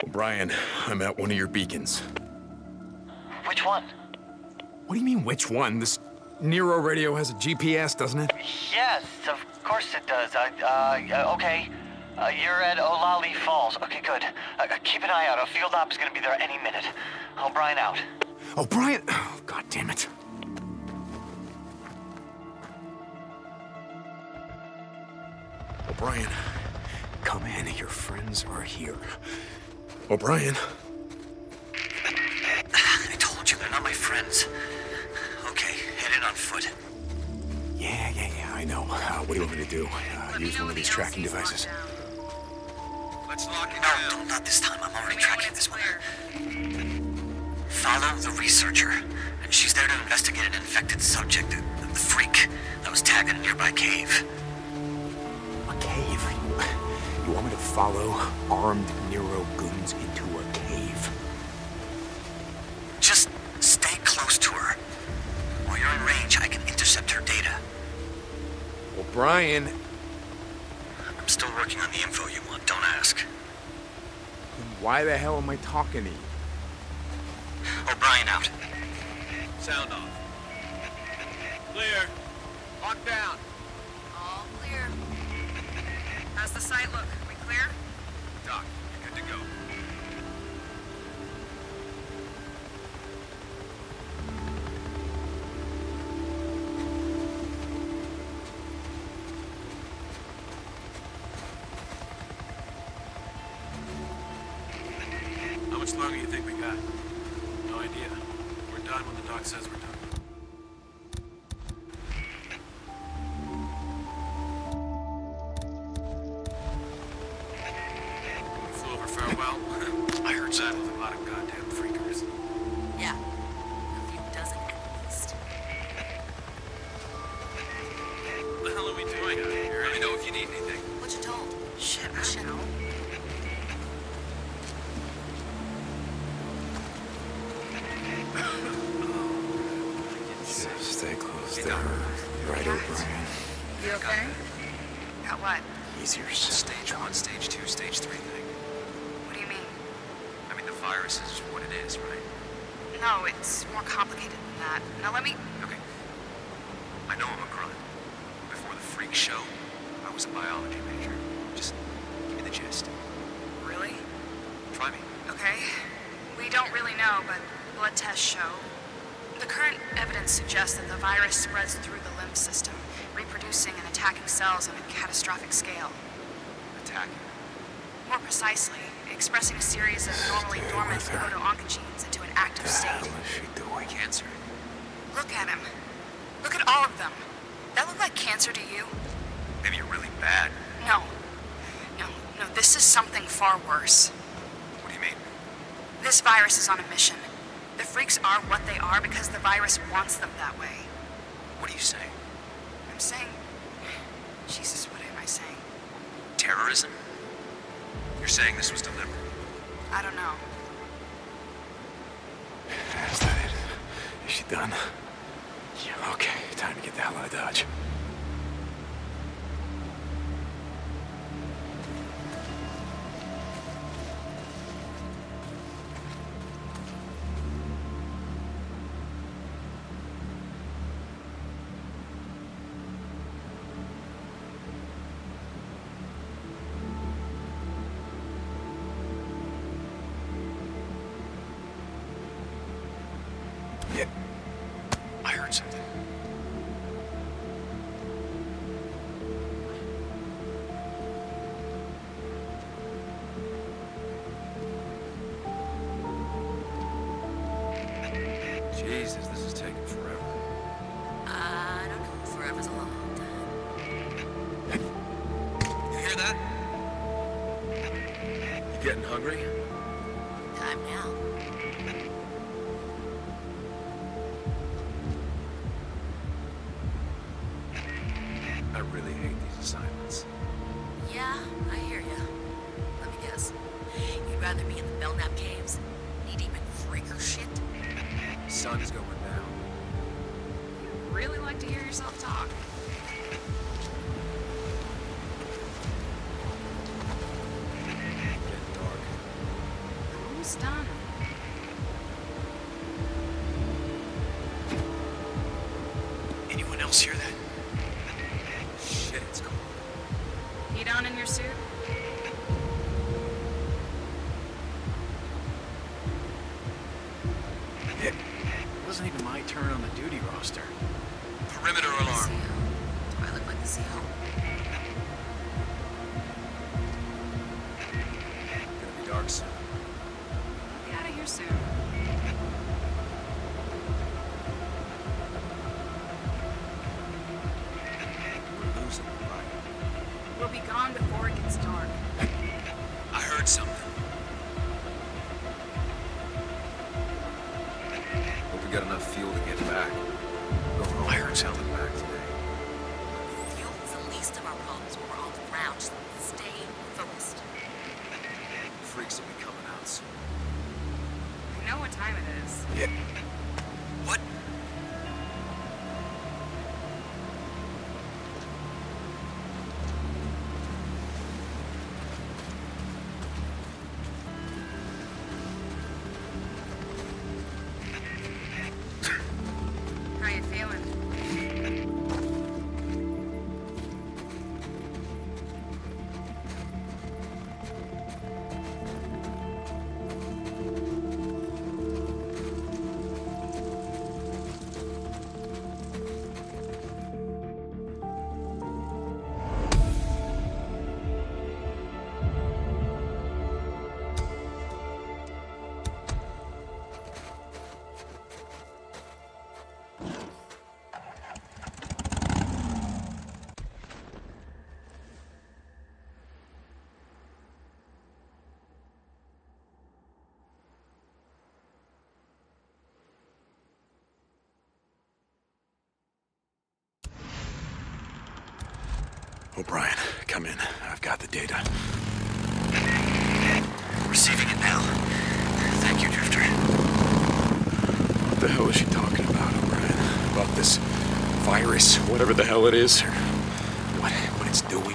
O'Brien, I'm at one of your beacons. Which one? What do you mean, which one? This Nero radio has a GPS, doesn't it? Yes, of course it does. Okay. You're at Olali Falls. Okay, good. Keep an eye out. A field op is gonna be there any minute. O'Brien out. O'Brien? Oh, God damn it. O'Brien, come in. Your friends are here. O'Brien. I told you, they're not my friends. Okay, head in on foot. Yeah, I know. What do you want me to do? Use one of these tracking devices? Let's lock it No, down. not this time. I'm already tracking this one. Follow the researcher. And she's there to investigate an infected subject, the freak that was tagged in a nearby cave. A cave? You want me to follow armed Nero goons into a cave? Just stay close to her. While you're in range, I can intercept her data. O'Brien. I'm still working on the info you want, don't ask. Why the hell am I talking to you? O'Brien out. Sound off. Clear. Lock down. All clear. How's the site look? We clear? Doc, you're good to go. How much longer do you think we got? No idea. We're done when the doc says we're done. We flew over farewell. I heard that with a lot of goddamn freakers. Yeah. A few dozen at least. What the hell are we doing out here? Let me know if you need anything. What you told? Shit, I should know. Stay close there. Right, O'Brien. You okay? Got what? Easier said. Stage 1, Stage 2, Stage 3 thing. What do you mean? I mean, the virus is what it is, right? No, it's more complicated than that. Now let me... Okay. I know I'm a grunt. Before the freak show, I was a biology major. Just give me the gist. Really? Try me. Okay. We don't really know, but blood tests show. The current evidence suggests that the virus spreads through the lymph system, reproducing and attacking cells on a catastrophic scale. Attacking. More precisely, expressing a series of normally dormant proto-oncogenes into an active What the hell state. is she doing? Cancer. Look at him. Look at all of them. That look like cancer to you? Maybe you're really bad. No. No, this is something far worse. What do you mean? This virus is on a mission. The freaks are what they are because the virus wants them that way. What are you saying? I'm saying... Jesus, what am I saying? Terrorism? You're saying this was deliberate? I don't know. Is that it? Is she done? Yeah, okay. Time to get the hell out of Dodge. Yeah. I heard something. Jesus, this is taking forever. I don't know. Forever's a long time. You hear that? You getting hungry? Time now. I really hate these assignments. Yeah, I hear ya. Let me guess. You'd rather be in the Belknap caves? Knee-deep in freaker shit? Sun's going down. Really like to hear yourself talk. Getting dark. else hear that? Shit, it's cold. Heat on in your suit? It wasn't even my turn on the duty roster. Perimeter alarm. Do I look like the CO? Gonna be dark soon. I'll be out of here soon. We're losing, right? We'll be gone before it gets dark. I heard something. Hope we got enough fuel to get back. The wiring's held it back today. Fuel is the least of our problems when we're on the ground. Just stay focused. Freaks will be coming out soon. We know what time it is. Yeah. What? How you feeling? O'Brien, come in. I've got the data. Receiving it now. Thank you, Drifter. What the hell is she talking about, O'Brien? About this virus, whatever the hell it is, or what it's doing?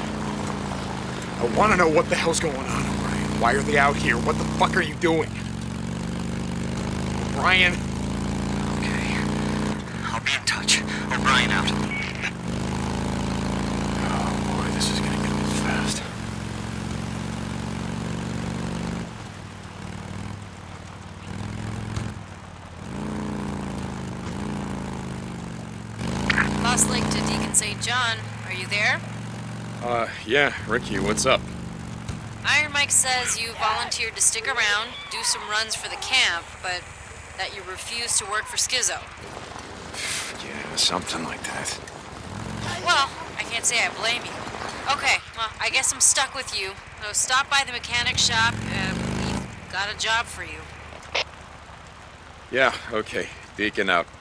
I want to know what the hell's going on, O'Brien. Why are they out here? What the fuck are you doing? O'Brien? Okay. I'll be in touch. O'Brien out. Oh boy, this is gonna get old fast. Lost Lake to Deacon St. John. Are you there? Yeah, Ricky, what's up? Iron Mike says you volunteered to stick around, do some runs for the camp, but that you refused to work for Schizo. Yeah, something like that. Well, I can't say I blame you. Okay, well, I guess I'm stuck with you. So stop by the mechanic shop. We've got a job for you. Yeah, okay. Deacon out.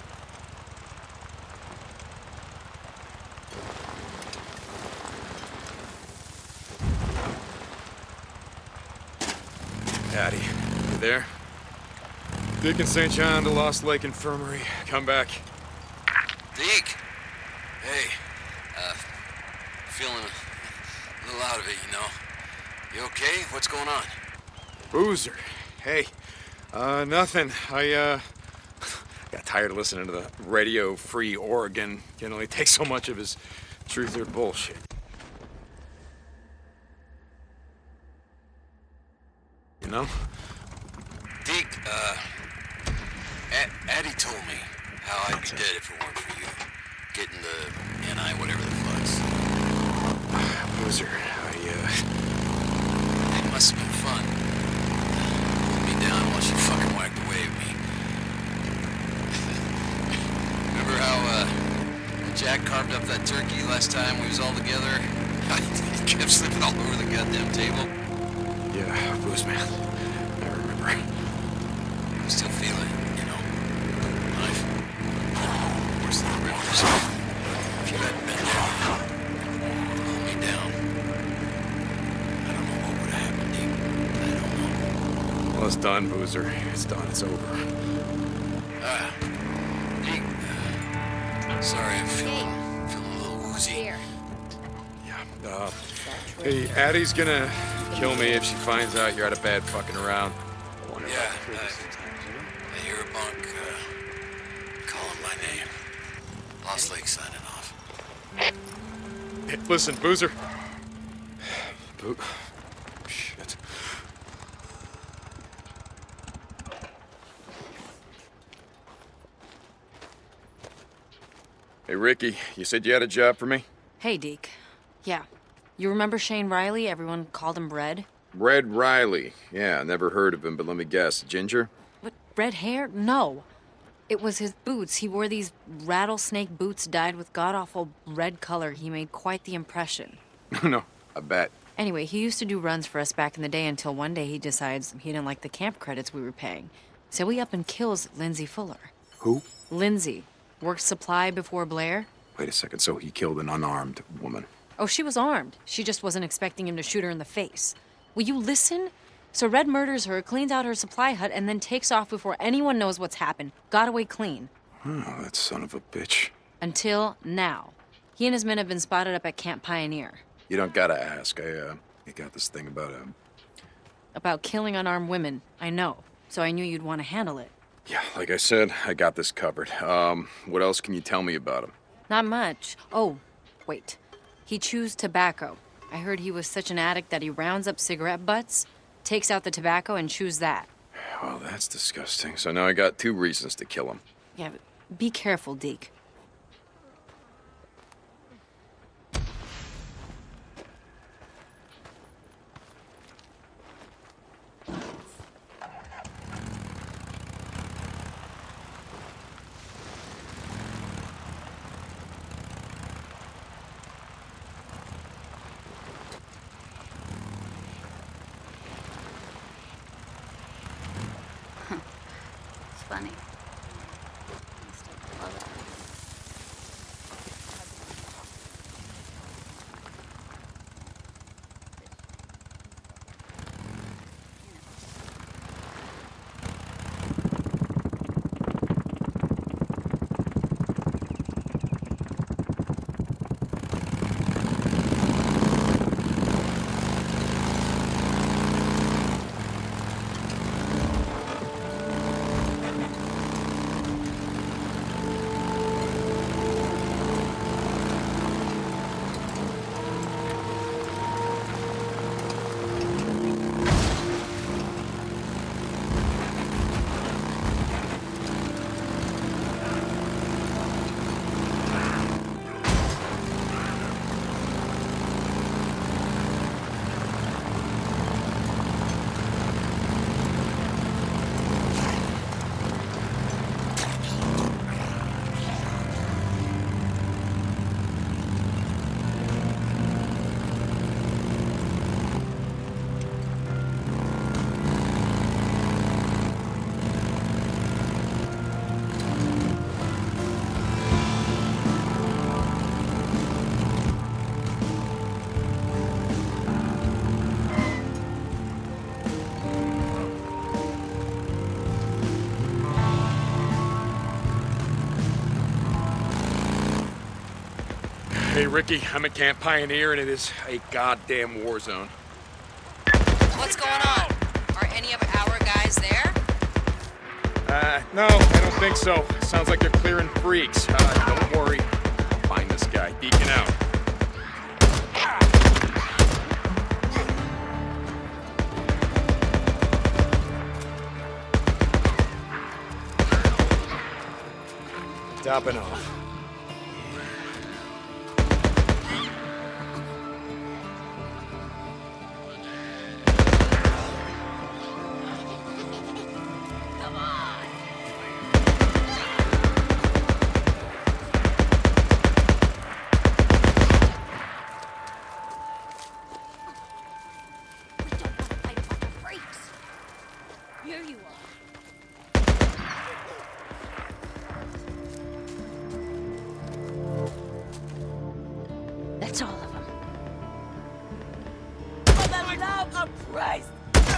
Addie, you there? Deacon St. John to Lost Lake Infirmary. Come back. Deke! Hey, feeling a little out of it, you know. You okay? What's going on? Boozer. Hey. Nothing. I got tired of listening to the Radio Free Oregon. Can only take so much of his truth or bullshit. You know? Deke, Addie told me how I'd be dead if it weren't for you. Getting the NI, whatever the fucks. Boozer, It must have been fun. Hold me down while she fucking whacked away at me. Remember how, when Jack carved up that turkey last time we was all together? He kept slipping all over the goddamn table. Yeah, Booze man. I remember. I still feel it, you know. Knife. Worse than the rippers. If you hadn't been there, hold me down. I don't know what would have happened, Deke. I don't know. Well, it's done, Boozer. It's done. It's over. Deke, sorry, I'm feeling a little woozy. Here. Yeah. Hey, Addie's gonna kill me if she finds out you're out of bed fucking around. Yeah, I hear a bunk calling my name. Lost Lake signing off. Hey, listen, Boozer. Shit. Hey, Ricky, you said you had a job for me? Hey, Deke. Yeah. You remember Shane Riley? Everyone called him Red? Red Riley. Yeah, never heard of him, but let me guess. Ginger? What, red hair? No. It was his boots. He wore these rattlesnake boots dyed with god-awful red color. He made quite the impression. No, I bet. Anyway, he used to do runs for us back in the day until one day he decides he didn't like the camp credits we were paying. So he up and kills Lindsay Fuller. Who? Lindsay. Worked supply before Blair. Wait a second, so he killed an unarmed woman. Oh, she was armed. She just wasn't expecting him to shoot her in the face. Will you listen? So Red murders her, cleans out her supply hut, and then takes off before anyone knows what's happened. Got away clean. Oh, that son of a bitch. Until now. He and his men have been spotted up at Camp Pioneer. You don't gotta ask. I got this thing About killing unarmed women, I know. So I knew you'd want to handle it. Yeah, like I said, I got this covered. What else can you tell me about him? Not much. Oh, wait. He chews tobacco. I heard he was such an addict that he rounds up cigarette butts, takes out the tobacco, and chews that. Well, that's disgusting. So now I got 2 reasons to kill him. Yeah, but be careful, Deke. Funny. Hey, Ricky, I'm at Camp Pioneer, and it is a goddamn war zone. What's going on? Are any of our guys there? No, I don't think so. Sounds like they're clearing freaks. Don't worry. I'll find this guy. Deacon out. Topping off. Here you are. That's all of them. For the love of Christ!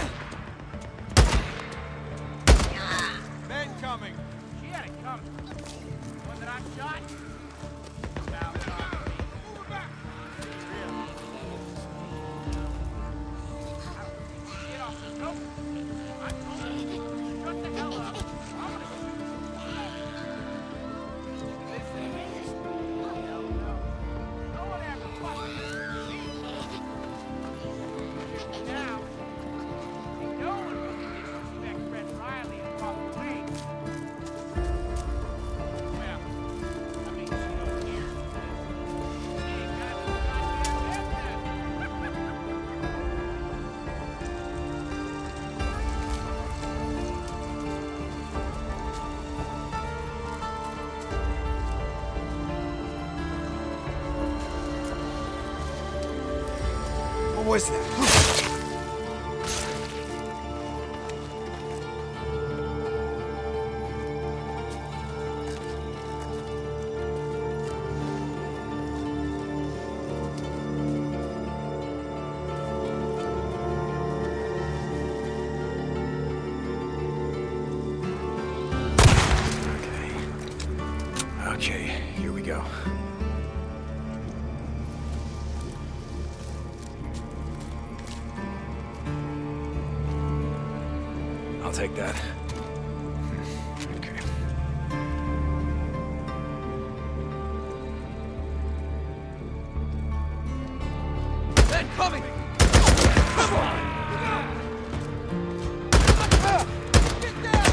Men coming. She had it coming. One that I shot. Now, move back. Get off the scope. I told you. Shut the hell up. I'm gonna shoot. Listen. was that? Okay, here we go. I'll take that. Okay. They're coming! Come on! Get down!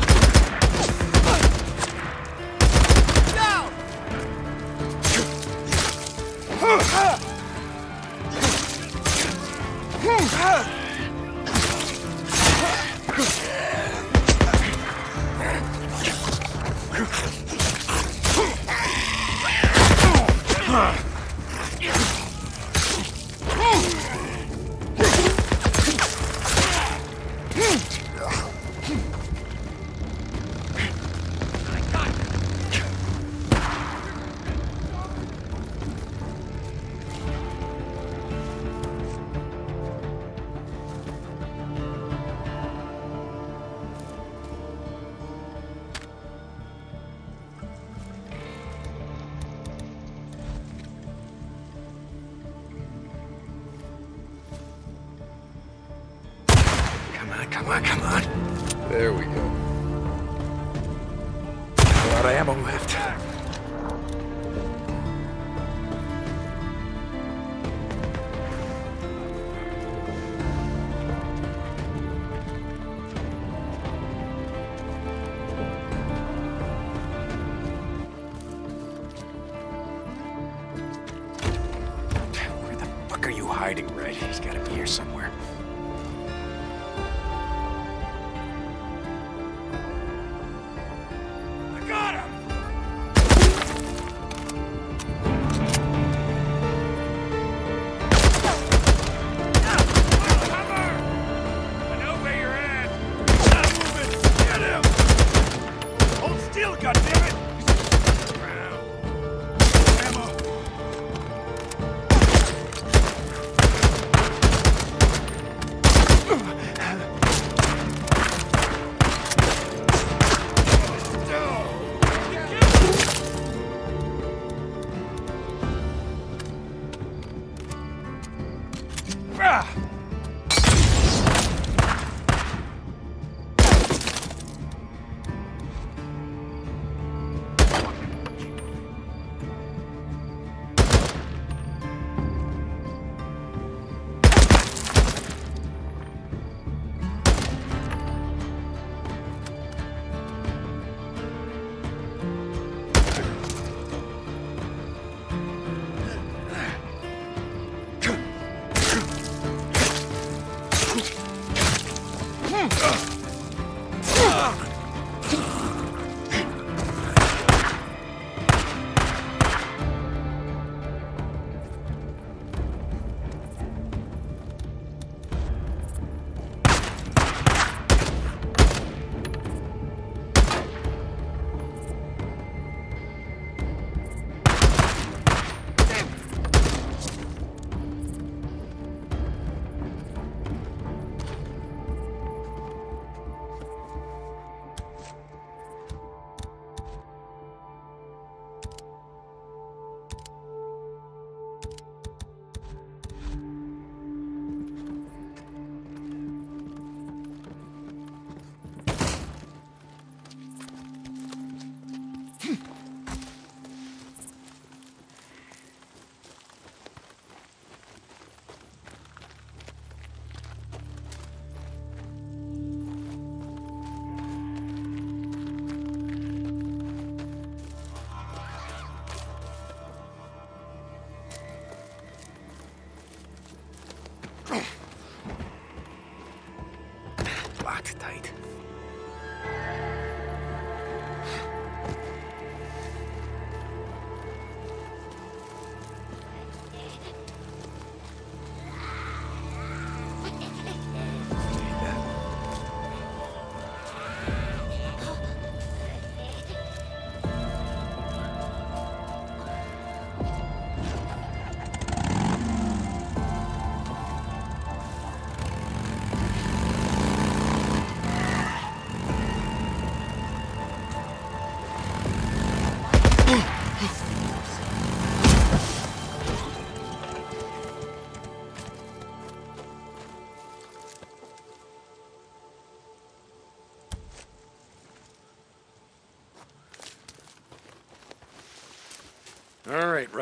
Down! Come on, come on. There we go. A lot of ammo left. Where the fuck are you hiding, Red? He's gotta be here somewhere. Locked tight.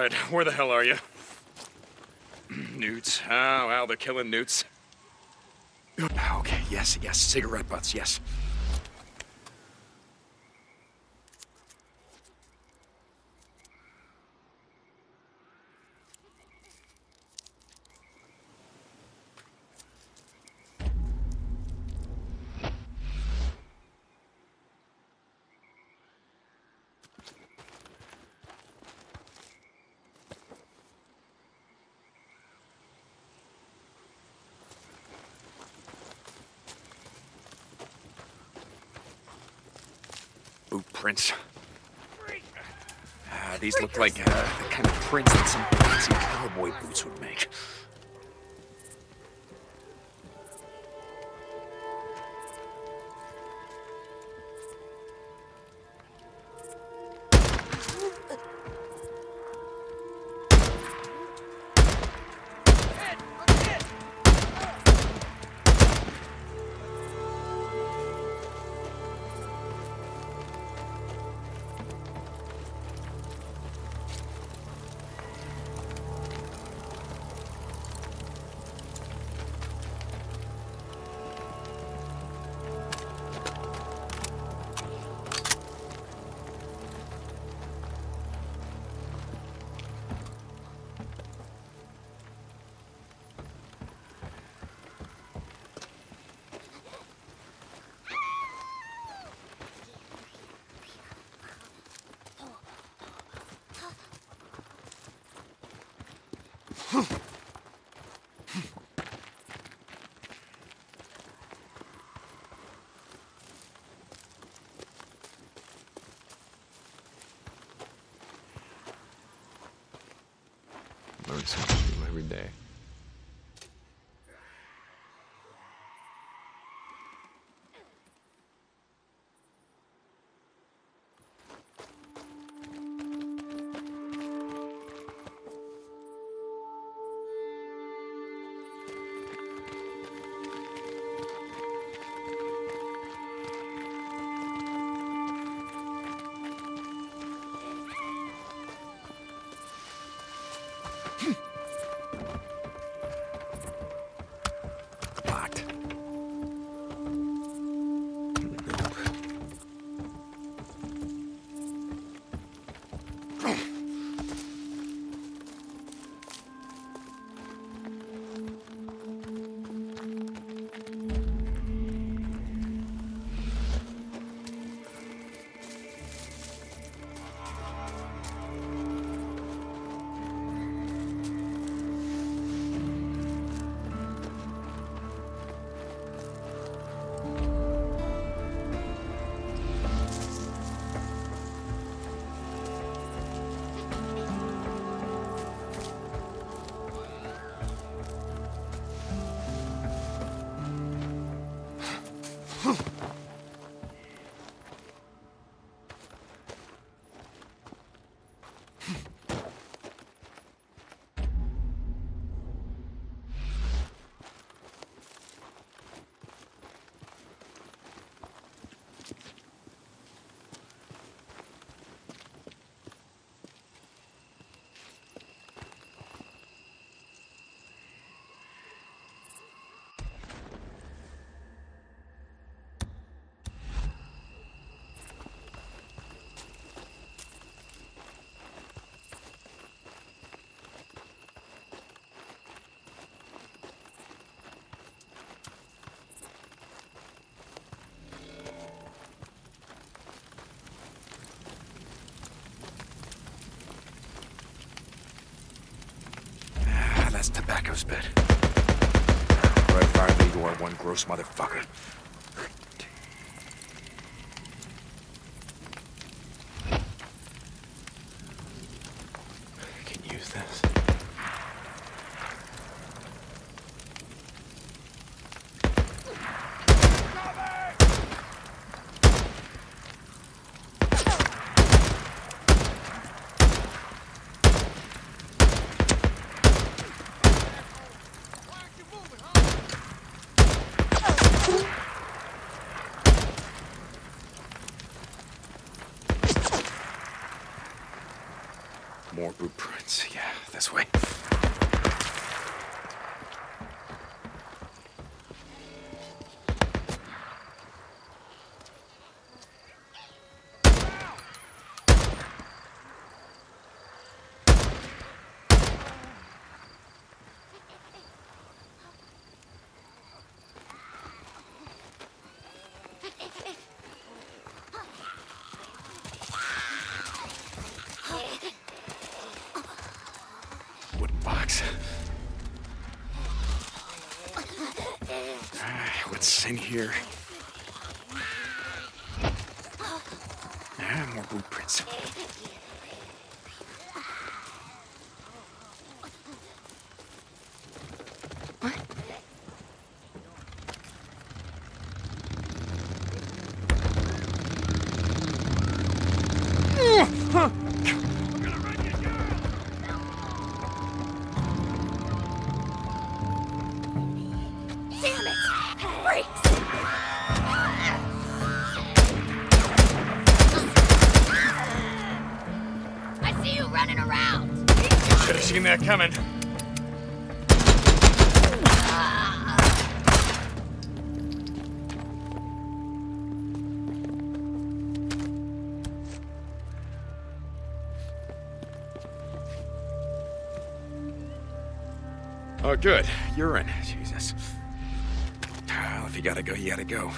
Red, where the hell are you? Newts. Oh, well, they're killing newts. Okay, yes, cigarette butts, yes. Boot prints. These look like the kind of prints that some fancy cowboy boots would make. Learn something new every day. Locked. That's Tobacco's bed. Right, finally, you are one gross motherfucker. I can use this. this way. Wooden box. What's in here? More boot prints. What? Should have seen that coming. Oh, good. Urine. Jesus. Well, if you gotta go, you gotta go.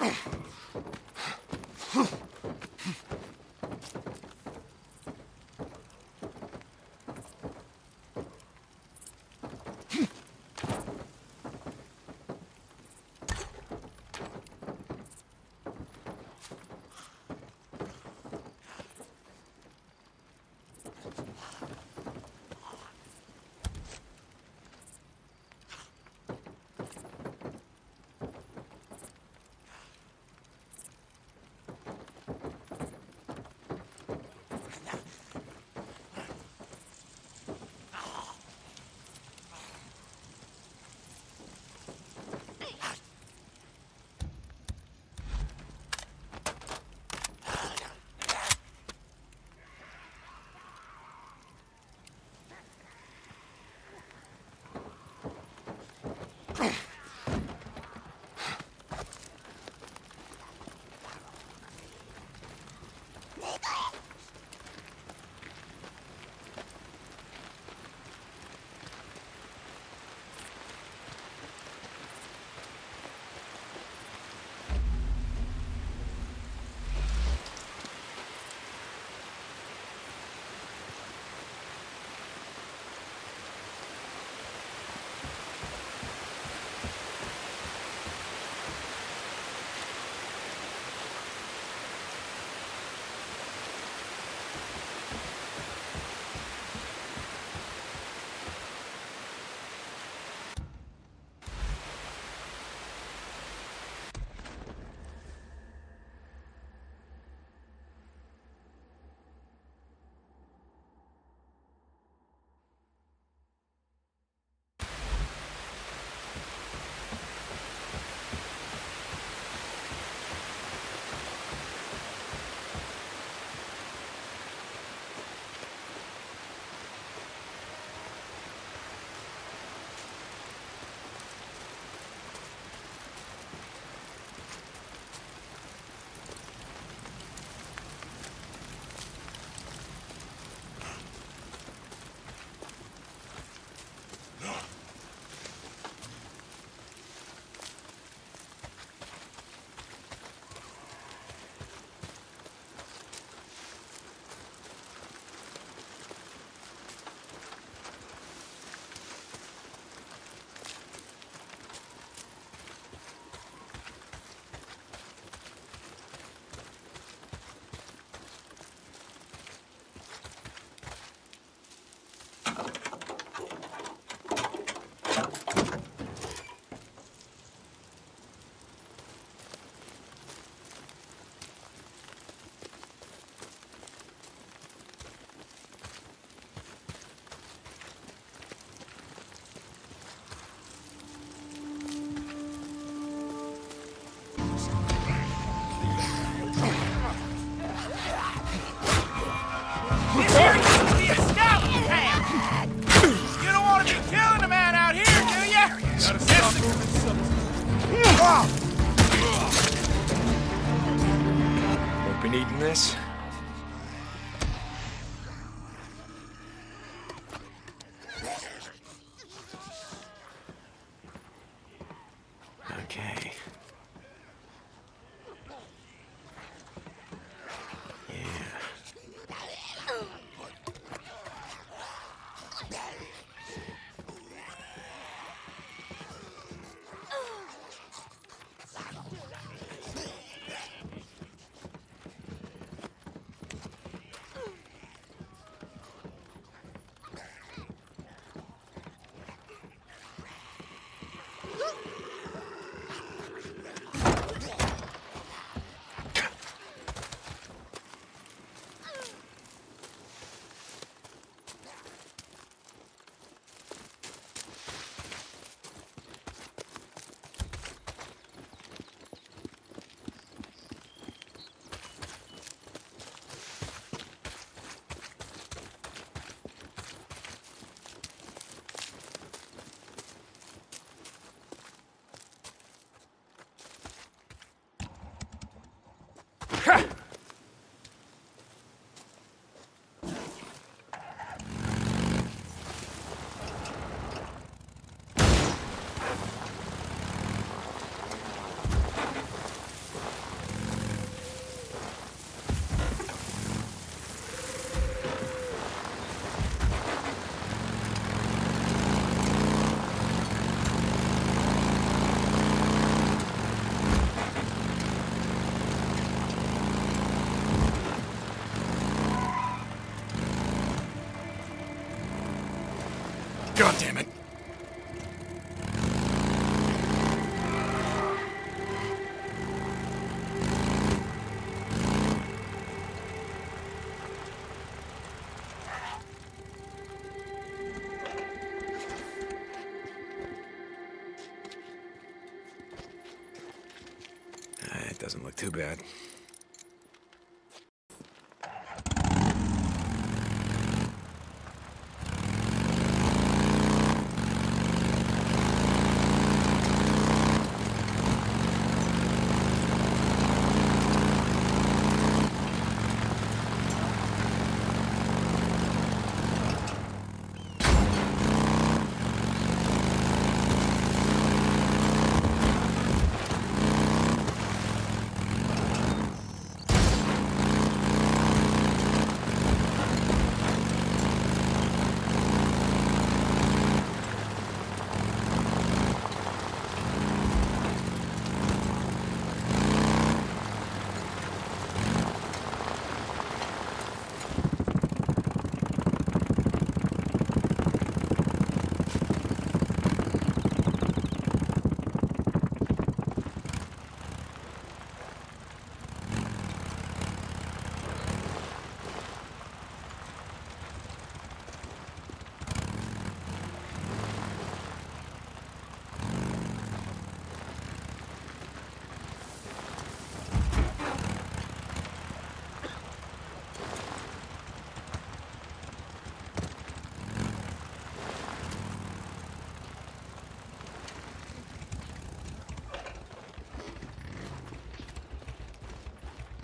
Won't be needing this. Okay. It doesn't look too bad.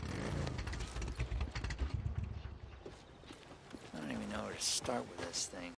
I don't even know where to start with this thing.